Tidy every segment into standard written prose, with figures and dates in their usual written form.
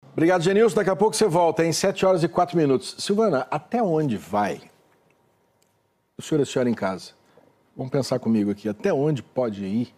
Obrigado, Genilson. Daqui a pouco você volta, em 7 horas e 4 minutos. Silvana, até onde vai? O senhor e a senhora em casa, vamos pensar comigo aqui. Até onde pode ir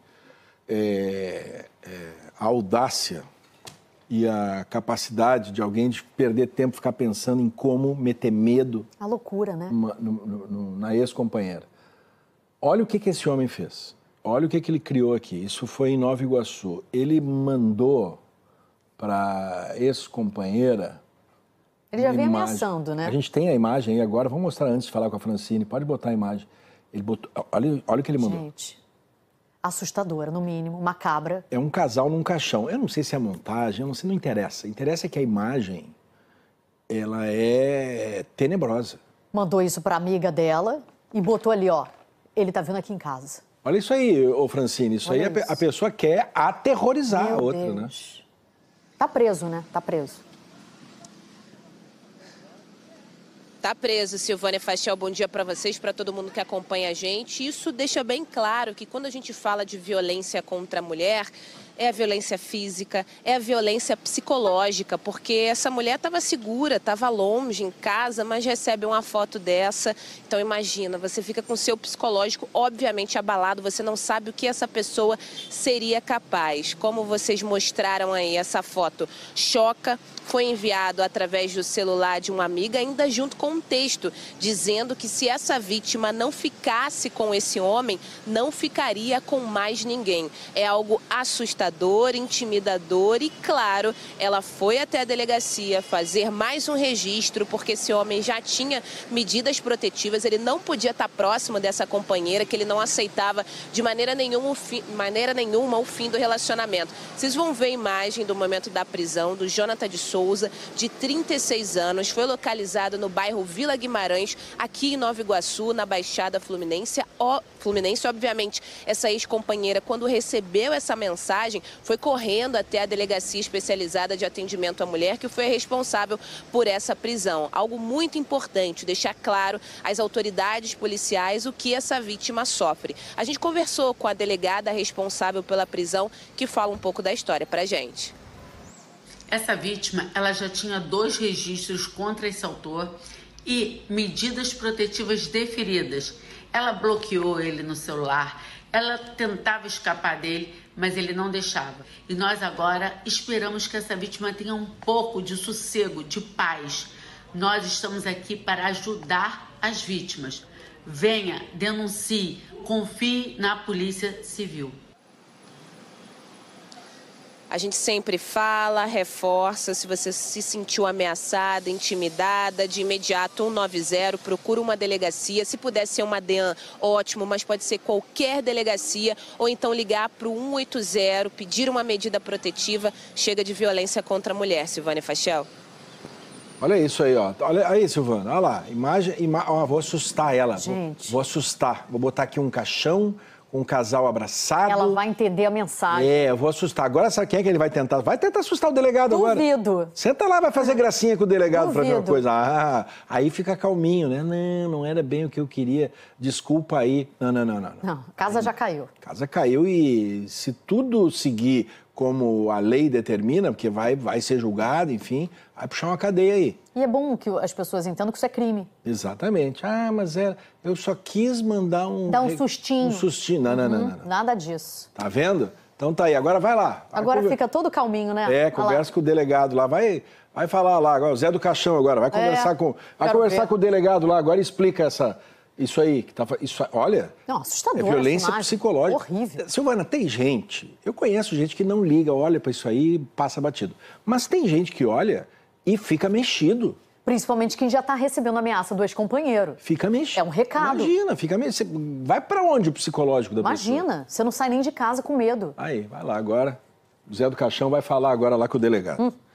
a audácia e a capacidade de alguém de perder tempo, ficar pensando em como meter medo... A loucura, né? Na ex-companheira. Olha o que esse homem fez. Olha o que ele criou aqui. Isso foi em Nova Iguaçu. Ele mandou para ex-companheira... Ele já vem ameaçando, né? A gente tem a imagem aí agora. Vamos mostrar antes de falar com a Francine. Pode botar a imagem. Ele botou... olha o que ele mandou. Gente, assustadora, no mínimo, macabra. É um casal num caixão. Eu não sei se é montagem, eu não sei, não interessa. Interessa é que a imagem, ela é tenebrosa. Mandou isso para amiga dela e botou ali, ó. Ele tá vindo aqui em casa. Olha isso aí, ô Francine. Isso aí a pessoa quer aterrorizar a outra, né? Tá preso, né? Tá preso. Tá preso, Silvânia Fachel. Bom dia para vocês, para todo mundo que acompanha a gente. Isso deixa bem claro que quando a gente fala de violência contra a mulher, é a violência física, é a violência psicológica, porque essa mulher estava segura, estava longe, em casa, mas recebe uma foto dessa. Então imagina, você fica com o seu psicológico obviamente abalado, você não sabe o que essa pessoa seria capaz. Como vocês mostraram aí, essa foto choca, foi enviado através do celular de uma amiga, ainda junto com um texto, dizendo que se essa vítima não ficasse com esse homem, não ficaria com mais ninguém. É algo assustador, intimidador e, claro, ela foi até a delegacia fazer mais um registro, porque esse homem já tinha medidas protetivas, ele não podia estar próximo dessa companheira, que ele não aceitava de maneira nenhuma o fim do relacionamento. Vocês vão ver a imagem do momento da prisão do Jonathan de Souza, de 36 anos, foi localizado no bairro Vila Guimarães, aqui em Nova Iguaçu, na Baixada Fluminense. Obviamente, essa ex-companheira, quando recebeu essa mensagem, foi correndo até a Delegacia Especializada de Atendimento à Mulher, que foi responsável por essa prisão. Algo muito importante, deixar claro às autoridades policiais o que essa vítima sofre. A gente conversou com a delegada responsável pela prisão, que fala um pouco da história pra gente. Essa vítima, ela já tinha 2 registros contra esse autor e medidas protetivas deferidas. Ela bloqueou ele no celular, ela tentava escapar dele, mas ele não deixava. E nós agora esperamos que essa vítima tenha um pouco de sossego, de paz. Nós estamos aqui para ajudar as vítimas. Venha, denuncie, confie na Polícia Civil. A gente sempre fala, reforça, se você se sentiu ameaçada, intimidada, de imediato 190, procura uma delegacia. Se puder ser uma DEAN, ótimo, mas pode ser qualquer delegacia, ou então ligar para o 180, pedir uma medida protetiva. Chega de violência contra a mulher, Silvânia Fachel. Olha isso aí, ó. Olha aí, Silvana, olha lá. Ó, vou assustar ela. Vou assustar. Vou botar aqui um caixão, um casal abraçado. Ela vai entender a mensagem. Eu vou assustar. Agora sabe quem é que ele vai tentar? Vai tentar assustar o delegado agora. Duvido. Senta lá, vai fazer gracinha com o delegado pra ver uma coisa. Ah, aí fica calminho, né? Não era bem o que eu queria. Desculpa aí. Não. Não, a casa já caiu. A casa caiu e se tudo seguir como a lei determina, porque vai ser julgado, enfim, vai puxar uma cadeia aí. E é bom que as pessoas entendam que isso é crime. Exatamente. Ah, mas eu só quis mandar um... Dar um sustinho. Um sustinho. Não. Nada disso. Tá vendo? Então tá aí, agora vai lá. Agora fica todo calminho, né? Conversa com o delegado lá, vai falar lá, agora, o Zé do Caixão agora, vai conversar com o delegado lá agora e explica isso aí, que tá... Isso, olha... Não, assustador. É violência psicológica. Horrível. Silvana, tem gente... Eu conheço gente que não liga, olha pra isso aí e passa batido. Mas tem gente que olha e fica mexido. Principalmente quem já tá recebendo ameaça do ex-companheiro. Fica mexido. É um recado. Imagina, fica mexido. Vai pra onde o psicológico da pessoa? Imagina, você não sai nem de casa com medo. Aí, vai lá agora. O Zé do Caixão vai falar agora lá com o delegado.